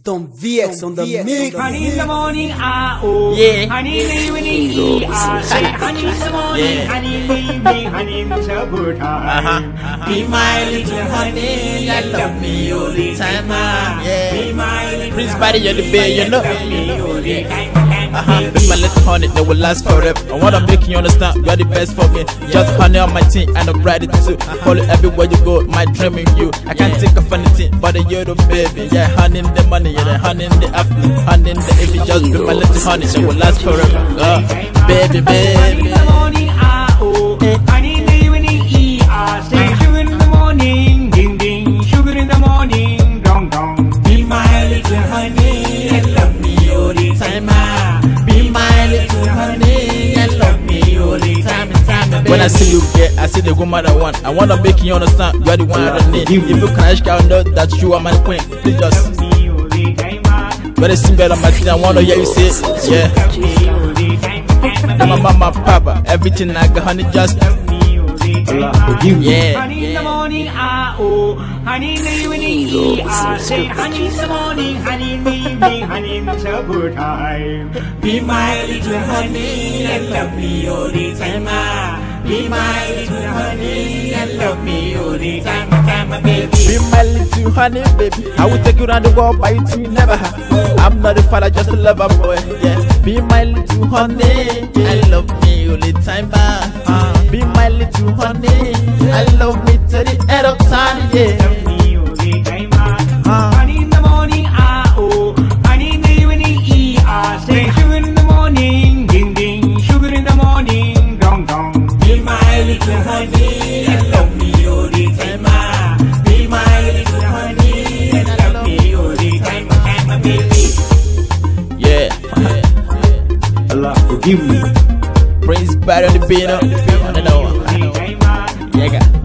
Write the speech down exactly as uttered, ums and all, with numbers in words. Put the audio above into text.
Don V X on the mix. Honey in the morning, ah oh. Yeah. Honey in the evening, e ah. Say honey in the morning, Yeah. honey in the evening, honey it's a good time. Uh-huh. Be my little honey, I love me all the time. ah. Yeah. Be my little Prince Body, you're the bear, you know. love me all the time. Uh-huh. Be my little honey, that will last forever. I wanna make you understand, you're the best for me. Just honey on my team, and I'm ready to follow everywhere you go. My dream in you. I can't think of anything but you're the baby. Yeah, honey in the money, yeah, the honey in the afternoon, honey in the evening. Just be my little honey, that will last forever. Uh, baby, Honey baby. in the morning, ah oh. Honey in the evening, e ah. Say sugar in the morning, ding ding. Sugar in the morning, dong dong. Be my little honey, and love me all the time. ah. Be my little honey, and love me all the time. time When I see you, yeah, I see the woman I want. I wanna make you understand, you're the one I need. If you crash, girl, know that you are my queen. Please just, you're the single on my team. I wanna hear you say, yeah. I'm a mama, papa, everything I got, honey, just, yeah. Honey in the morning, ah oh. Honey in the evening, e ah. Say honey in the morning, honey in the evening, honey it's a good time. Be my little honey and love me all the time. ah. Be my little honey and love me all the time, time, my baby. Be my little honey, baby. I will take you around the world, but you two never have. I'm not a father, just a lover boy. Yeah. Be my little honey, I love me all the time. Uh, be my little honey, I love me to the end of time. Yeah. Love me all the time. ah. Honey in the morning, ah oh. Honey in the evening, e ah. Say sugar in the morning, ding ding. Sugar in the morning, dong dong. Be my little honey and love me all the time. ah. Be my little honey and love me all the time, time, my baby. Yeah. Allah forgive me. Prince Body on the beat, I don't know. Yeah,